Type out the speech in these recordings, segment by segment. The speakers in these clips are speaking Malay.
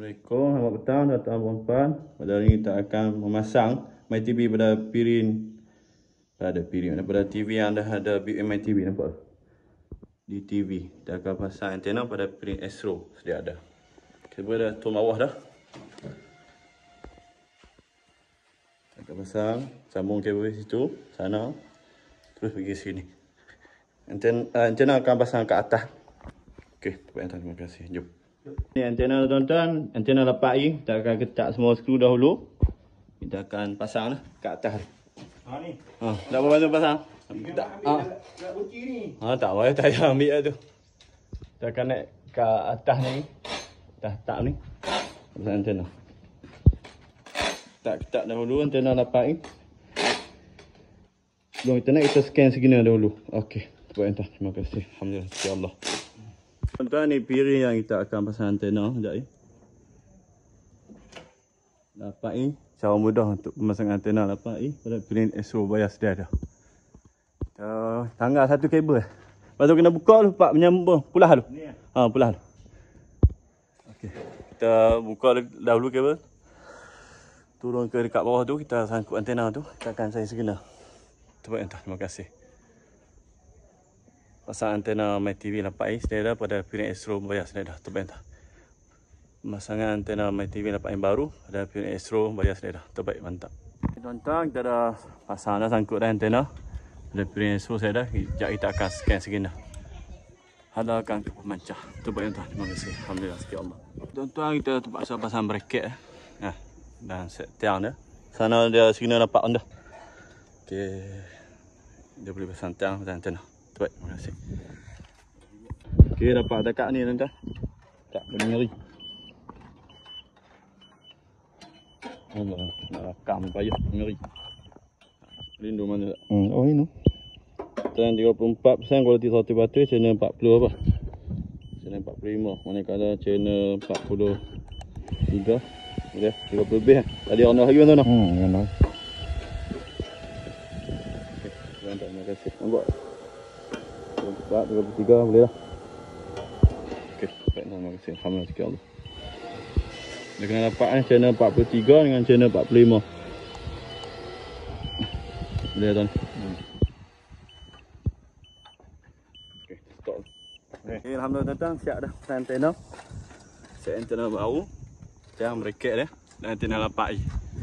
Assalamualaikum, selamat petang tuan-tuan dan puan. Pada hari ini kita akan memasang MyTV pada TV yang dah ada built-in MyTV, nampak? Di TV kita akan pasang antena pada piring Astro sedia ada. Kabel dah turun bawah dah. Kita akan pasang, sambung kabel situ, sana, terus pergi sini. Antena akan pasang ke atas. Okey, terima kasih. Jom. Ni antena tuan-tuan, antena 8i. Kita akan ketak semua skru dahulu. Kita akan pasang lah kat atas. Ni. Tak apa bantu pasang. Tak. Nak kunci ni. Tak payah, tak payah ambil lah tu. Kita akan naik ke atas ni. Atas tak ni. Pasang antena. Ketak dahulu antena 8i. Sebelum kita naik, kita scan signal dahulu. Okey. Terima kasih. Alhamdulillah. InsyaAllah. Tuan-tuan, ni piring yang kita akan pasang antena. Sekejap ni. Dapat ni. Cara mudah untuk pemasangan antena 8i pada piring Astro bayar sedia dah. Tanggal satu kabel. Lepas tu kena buka dulu pak menyambung. Pulah dulu. Ni. Pulah dulu. Okey. Kita buka dahulu kabel. Turun ke dekat bawah tu, kita sangkut antena tu. Kita akan saya signal. Terima kasih. Pasang antena MyTV 8i sedia dah pada piring Astro bayar sedia dah. Pemasangan antena MyTV 8i baru pada piring Astro bayar sedia dah. Terbaik, mantap. Tuan-tuan, kita dah pasang dah, sangkut dah antena pada piring Astro sedia dah. Sekejap kita akan scan signal. Halalkan ke pemancar. Terbaik tuan-tuan. Terima kasih. Alhamdulillah, sikit Allah. Tuan-tuan, kita terpaksa pasang bracket. Dan set tiang dia. Sana dia signal nampak on dah. Okey. Dia boleh pasang tiang dan antena. Baik, terima kasih. Okey, dapat dekat ni tuan-tuan. Tak boleh nyeri. Allah, nak rakam payah nyeri. Rindu mana tak? Oh ini. Teran 34%, kualiti 100 baterai, channel 40 apa? Channel 45. Manakala channel 43. Boleh 30 lebih kan? Tadi rendah lagi tuan-tuan. Rendah. Okey, terima kasih. Nampak? 34, 33 boleh lah. Okey, baik, terima kasih. Alhamdulillah, sikit Allah. Dia kena dapat channel 43 dengan channel 45. Boleh tuan. Okey, stop. Okey, alhamdulillah tuan-tuan, siap dah pasang antena. Set antena baru. Tiang bracket dia dan antena 8i.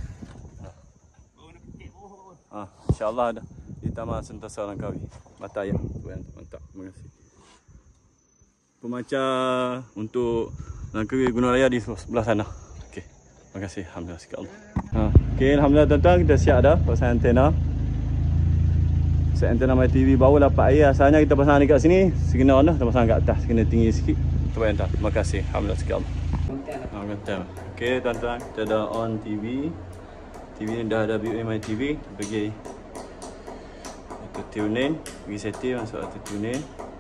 InsyaAllah ada di Taman Sentosa Langkawi. Mataya. Mantap. Terima kasih. Pemancar untuk Langkawi Gunung Raya di sebelah sana. Okey. Terima kasih. Alhamdulillah, sikit Allah. Okey, alhamdulillah tuan-tuan, kita siap dah pasang antena. Set antena MyTV baru 8i. Asalnya kita pasang dekat sini, signal dah kita pasang kat atas, kena tinggi sikit. Terima kasih. Alhamdulillah, sikit Allah. Okey tuan-tuan, kita dah on TV. TV ni dah ada built-in MyTV. Pergi auto tune in, pergi setting, masuk auto tune in.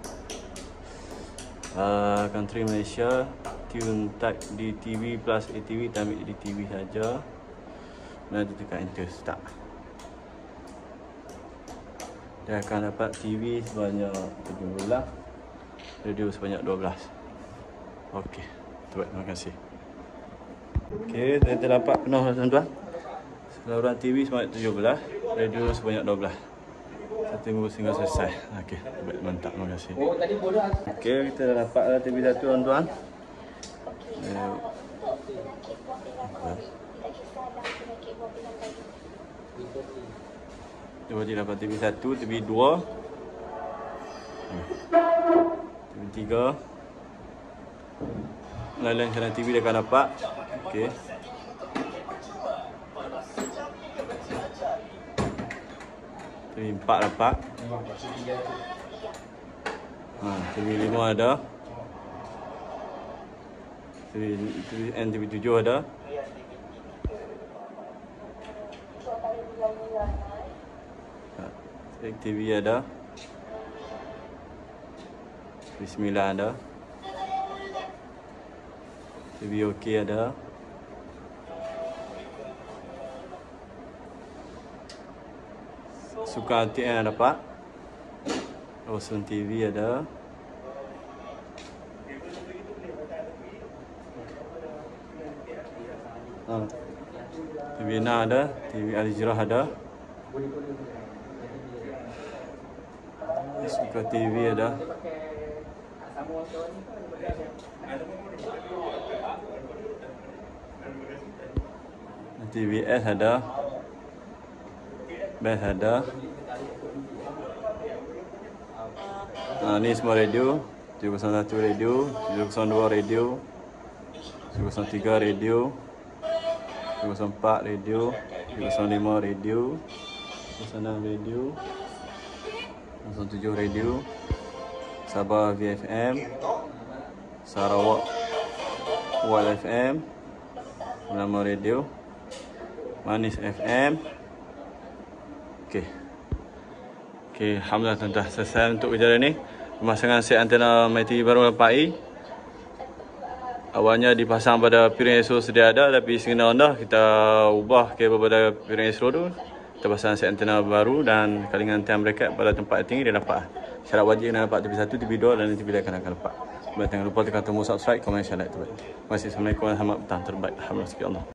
Country Malaysia, tune type di TV plus ATV, kita ambil di TV saja. Nanti tekan enter, start. Dia akan dapat TV sebanyak 17, radio sebanyak 12. Okey, terima kasih. Okey, kita dapat penuh tuan-tuan. Saluran TV sebanyak 17, radio sebanyak 12. Kita tunggu sehingga selesai. Okey, baik, mantap, terima kasih. Okey, kita dah dapat TV satu tuan-tuan. Kita dapat TV 1, TV 2, TV 3. Lain-lain channel TV dia akan dapat. Okey. TV 4 dapat. TV 5 ada. TV 7 ada. TV ada. TV 9 ada. TV OK ada. Suka RTN dapat. Rosun TV ada. TV Ina ada, TV Al-Hijrah ada. Suka TV ada. TVS ada. Best ada. Ni semua radio. 701 radio, 702 radio, 703 radio, 704 radio, 705 radio, 706 radio, 707 radio, Sabah VFM, Sarawak Wal FM, nama radio, Manis FM. Okey, alhamdulillah tuan-tuan, selesai untuk ujian ni. Pemasangan set antena MyTV baru Lapai. Awalnya dipasang pada piring Astro sedia ada, tapi sekena rendah kita ubah kabel pada piring Astro tu. Kita pasang set antena baru dan kalingan tiang bracket pada tempat tinggi dia dapat. Syarat wajib nak dapat TV 1, TV 2 dan TV dia akan dapat. Jangan lupa tekan tombol subscribe, komen, share, like. Terima kasih. Assalamualaikum warahmatullahi wabarakatuh. Terbaik. Alhamdulillah.